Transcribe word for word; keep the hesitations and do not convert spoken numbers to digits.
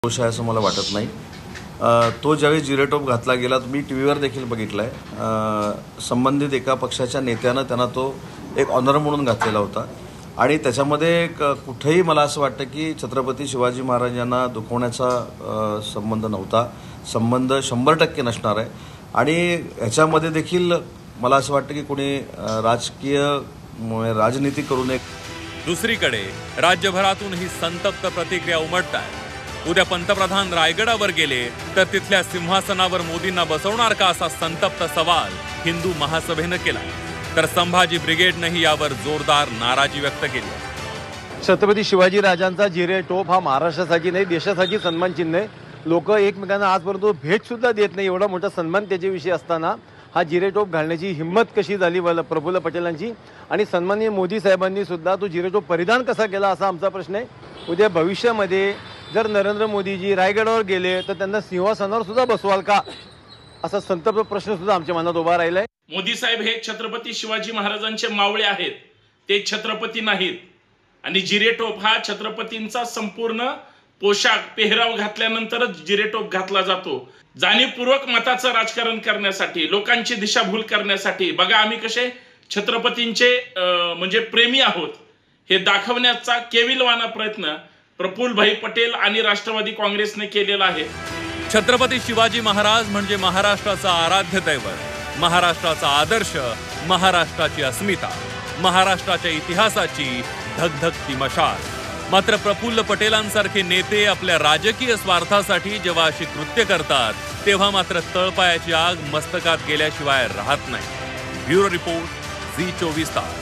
दोष आहे असं मला वाटत नाही। तो ज्यावेळी जिरेटोप घातला गेला मी टी व्हीवर देखील बघितलं आहे। संबंधित एका पक्षाच्या नेत्यानं त्यांना तो एक ऑनर म्हणून घातलेला होता आणि त्याच्यामध्ये कुठेही मला असं वाटतं की छत्रपती शिवाजी महाराजांना दुखवण्याचा संबंध नव्हता। संबंध शंभर टक्के नसणार आहे आणि ह्याच्यामध्ये देखील मला असं वाटतं की कोणी राजकीय राजनीती करू नये। दुसरीकडे राज्यभरातून ही संतप्त प्रतिक्रिया उमटतात। उद्या पंतप्रधान रायगडावर गेले तर तिथल्या सिंहासनावर मोदींना बसवणार का असा संतप्त सवाल हिंदू महासभेने केला, तर संभाजी ब्रिगेडनेही यावर जोरदार नाराजी व्यक्त केली। छत्रपती शिवाजी राजांचा जिरे टोप हा महाराष्ट्रासाठी नाही देशासाठी सन्मान चिन्ह आहे। लोक एकमेकांना आजपर्यंत भेट सुद्धा देत नाही, एवढा मोठा सन्मान त्याच्याविषयी असताना हा जिरे टोप घालण्याची हिंमत कशी झाली प्रफुल्ल पटेलांची आणि सन्माननीय मोदी साहेबांनी सुद्धा तो जिरे टोप परिधान कसा केला असा आमचा प्रश्न आहे। उद्या भविष्यामध्ये जर नरेंद्र मोदीजी रायगडावर गेले तर त्यांना सिंहासनावर सुद्धा बसवाल का असा संतप्त प्रश्न सुद्धा आमच्या मनात उभा राहिलाय। मोदी साहेब हे छत्रपती शिवाजी महाराजांचे मावळे आहेत, ते छत्रपती नाहीत आणि जिरेटोप हा छत्रपतींचा संपूर्ण पोशाख पेहराव घातल्यानंतरच जिरेटोप घातला जातो। जाणीवपूर्वक मताचं राजकारण करण्यासाठी, लोकांची दिशाभूल करण्यासाठी, बघा आम्ही कसे छत्रपतींचे म्हणजे प्रेमी आहोत हे दाखवण्याचा केविलवाना प्रयत्न प्रफुल्लभाई पटेल आणि राष्ट्रवादी काँग्रेसने केलेला आहे। छत्रपती शिवाजी महाराज म्हणजे महाराष्ट्राचा आराध्य दैवत, महाराष्ट्राचा आदर्श, महाराष्ट्राची अस्मिता, महाराष्ट्राच्या इतिहासाची धगधगती मशाल। मात्र प्रफुल्ल पटेलांसारखे नेते आपल्या राजकीय स्वार्थासाठी जेव्हा अशी कृत्य करतात तेव्हा मात्र तळपायाची आग मस्तकात गेल्याशिवाय राहत नाही। ब्युरो रिपोर्ट, झी चोवीस तास।